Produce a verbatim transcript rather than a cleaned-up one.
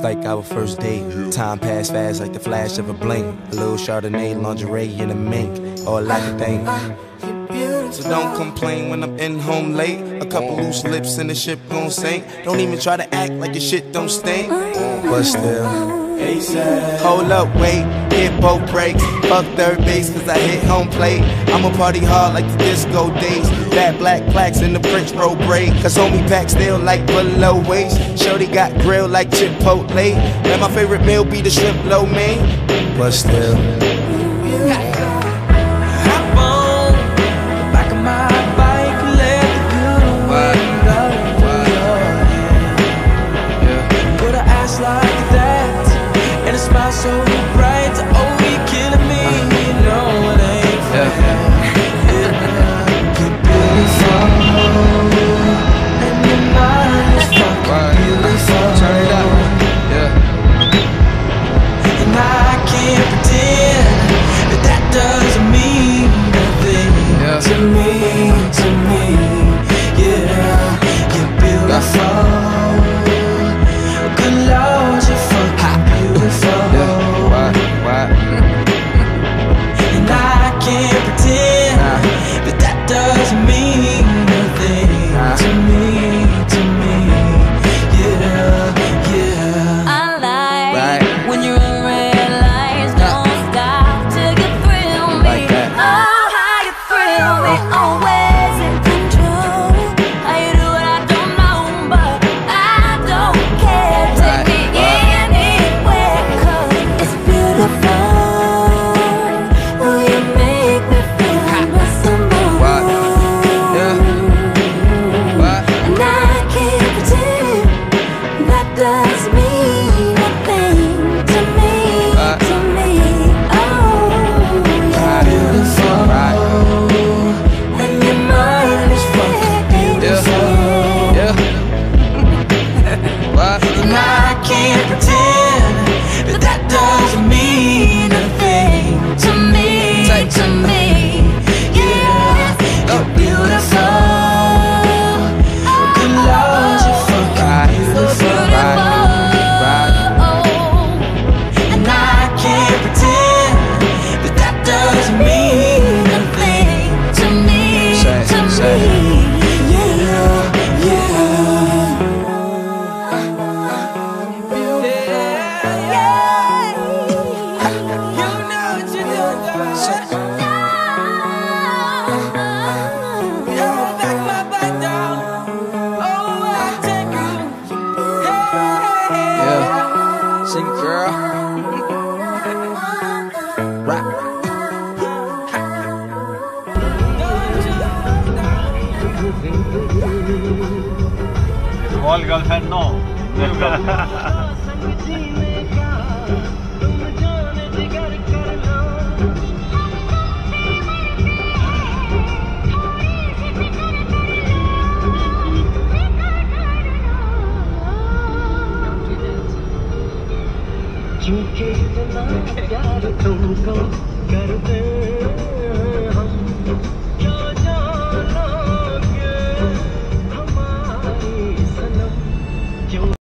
like our first date. Time passed fast like the flash of a blink. A little Chardonnay, lingerie, and a mink. All I can think. So don't complain when I'm in home late. A couple loose lips and the ship gon' sink. Don't even try to act like your shit don't stink. But still, hold up, wait, hit both brakes. Fuck third base cause I hit home plate. I'ma party hard like the disco days. Fat black plaques in the French roll braid. Cause homie pack still like below waist. Shorty got grilled like Chipotle. And my favorite meal be the shrimp lo mein. But still, so bright, oh, you're killing me. You know it ain't fair. You're beautiful, and your mind is fucking beautiful. Turn it up, yeah. And I can't pretend that that doesn't mean nothing to me, to me. Yeah, you're beautiful. Good Lord, you're fucking beautiful. And I can't pretend that that doesn't mean nothing to me, to me. Yeah, yeah. I like when you're in red lights, don't stop till you thrill me. Oh, how you thrill me, always in control. How you do it, I don't know, but I don't care. Take me anywhere, cause it's beautiful. All girlfriend, no. क्योंकि इतना प्यार तुमको करते हम, क्या जानोगे हमारी सनम क्यों